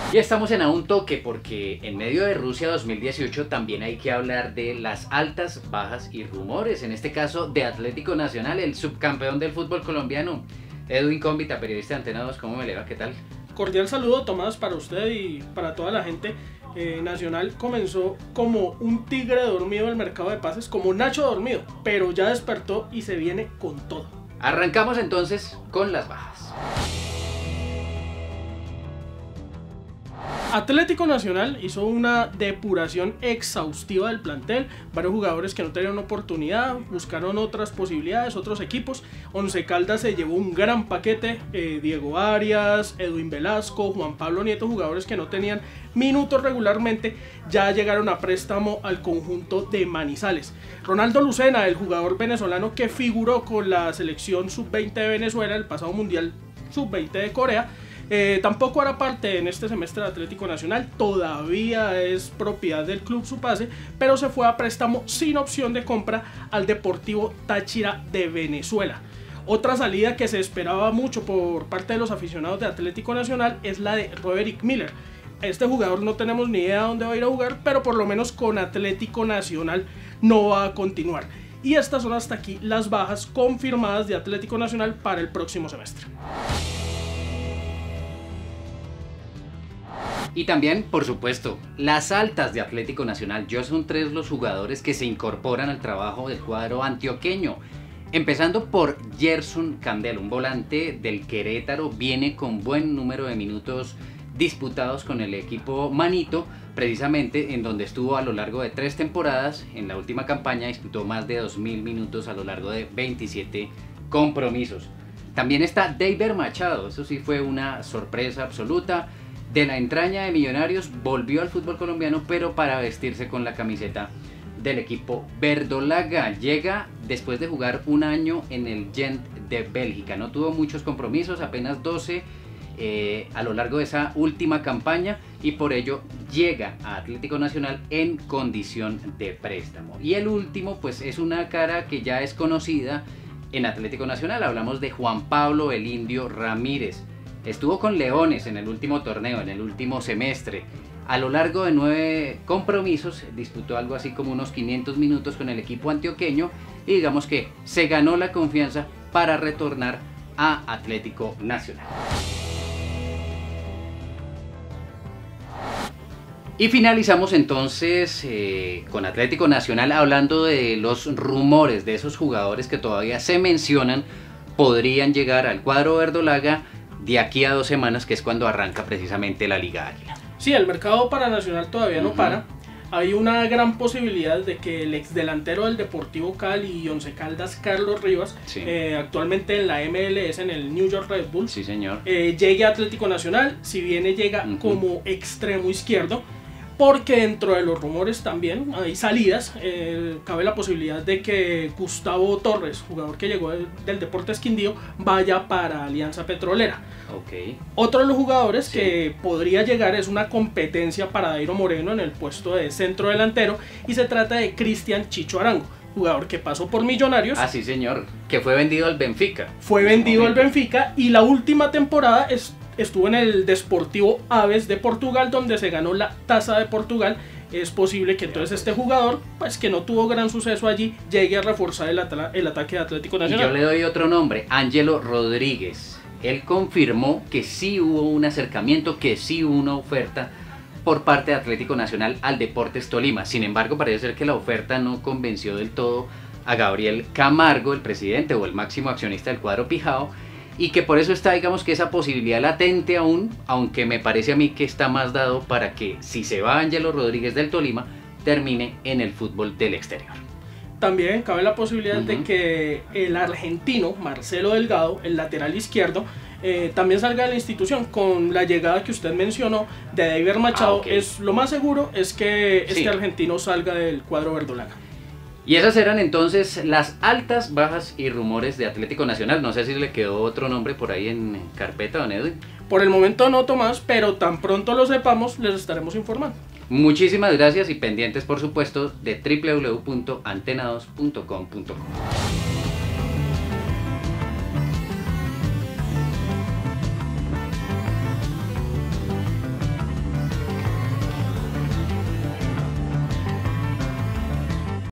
Y estamos en A un Toque porque en medio de Rusia 2018 también hay que hablar de las altas, bajas y rumores, en este caso de Atlético Nacional, el subcampeón del fútbol colombiano. Edwin Cómbita, periodista de Antena 2, ¿cómo me le va? ¿Qué tal? Cordial saludo, Tomás, para usted y para toda la gente. Nacional comenzó como un tigre dormido en el mercado de pases, como Nacho dormido, pero ya despertó y se viene con todo. Arrancamos entonces con las bajas. Atlético Nacional hizo una depuración exhaustiva del plantel, varios jugadores que no tenían oportunidad, buscaron otras posibilidades, otros equipos. Once Caldas se llevó un gran paquete, Diego Arias, Edwin Velasco, Juan Pablo Nieto, jugadores que no tenían minutos regularmente, ya llegaron a préstamo al conjunto de Manizales. Ronaldo Lucena, el jugador venezolano que figuró con la selección sub-20 de Venezuela, el pasado mundial sub-20 de Corea, tampoco hará parte en este semestre de Atlético Nacional, todavía es propiedad del club su pase, pero se fue a préstamo sin opción de compra al Deportivo Táchira de Venezuela. Otra salida que se esperaba mucho por parte de los aficionados de Atlético Nacional es la de Roderick Miller. Este jugador no tenemos ni idea de dónde va a ir a jugar, pero por lo menos con Atlético Nacional no va a continuar. Y estas son hasta aquí las bajas confirmadas de Atlético Nacional para el próximo semestre. Y también, por supuesto, las altas de Atlético Nacional. Ya son 3 los jugadores que se incorporan al trabajo del cuadro antioqueño. Empezando por Gerson Candelo, un volante del Querétaro, viene con buen número de minutos disputados con el equipo manito, precisamente en donde estuvo a lo largo de 3 temporadas. En la última campaña disputó más de 2000 minutos a lo largo de 27 compromisos. También está David Machado, eso sí fue una sorpresa absoluta. De la entraña de Millonarios volvió al fútbol colombiano, pero para vestirse con la camiseta del equipo verdolaga. Llega después de jugar un año en el Gent de Bélgica. No tuvo muchos compromisos, apenas 12 a lo largo de esa última campaña, y por ello llega a Atlético Nacional en condición de préstamo. Y el último pues es una cara que ya es conocida en Atlético Nacional. Hablamos de Juan Pablo el Indio Ramírez. Estuvo con Leones en el último torneo, en el último semestre. A lo largo de 9 compromisos disputó algo así como unos 500 minutos con el equipo antioqueño, y digamos que se ganó la confianza para retornar a Atlético Nacional. Y finalizamos entonces con Atlético Nacional hablando de los rumores de esos jugadores que todavía se mencionan podrían llegar al cuadro verdolaga de aquí a 2 semanas, que es cuando arranca precisamente la Liga Águila. Sí, el mercado para Nacional todavía no para. Hay una gran posibilidad de que el ex delantero del Deportivo Cali y Once Caldas, Carlos Rivas, sí, actualmente en la MLS, en el New York Red Bull, sí, señor, llegue a Atlético Nacional. Si viene, llega como extremo izquierdo, porque dentro de los rumores también hay salidas. Cabe la posibilidad de que Gustavo Torres, jugador que llegó del Deportes Quindío, vaya para Alianza Petrolera. Okay. Otro de los jugadores que podría llegar es una competencia para Dairo Moreno en el puesto de centro delantero, y se trata de Cristian Chicho Arango, jugador que pasó por Millonarios. Ah, sí, señor, que fue vendido al Benfica. Fue vendido al Benfica, y la última temporada estuvo en el Desportivo Aves de Portugal, donde se ganó la Taza de Portugal. Es posible que entonces este jugador, pues que no tuvo gran suceso allí, llegue a reforzar el ataque de Atlético Nacional. Y yo le doy otro nombre, Ángelo Rodríguez. Él confirmó que sí hubo un acercamiento, que sí hubo una oferta por parte de Atlético Nacional al Deportes Tolima. Sin embargo, parece ser que la oferta no convenció del todo a Gabriel Camargo, el presidente o el máximo accionista del cuadro Pijao, y que por eso está, digamos, que esa posibilidad latente aún, aunque me parece a mí que está más dado para que, si se va Ángelo Rodríguez del Tolima, termine en el fútbol del exterior. También cabe la posibilidad de que el argentino Marcelo Delgado, el lateral izquierdo, también salga de la institución. Con la llegada que usted mencionó de David Machado, lo más seguro es que este argentino salga del cuadro verdolaga. Y esas eran entonces las altas, bajas y rumores de Atlético Nacional. No sé si le quedó otro nombre por ahí en carpeta, don Edwin. Por el momento no, Tomás, pero tan pronto lo sepamos les estaremos informando. Muchísimas gracias, y pendientes por supuesto de www.antena2.com.co.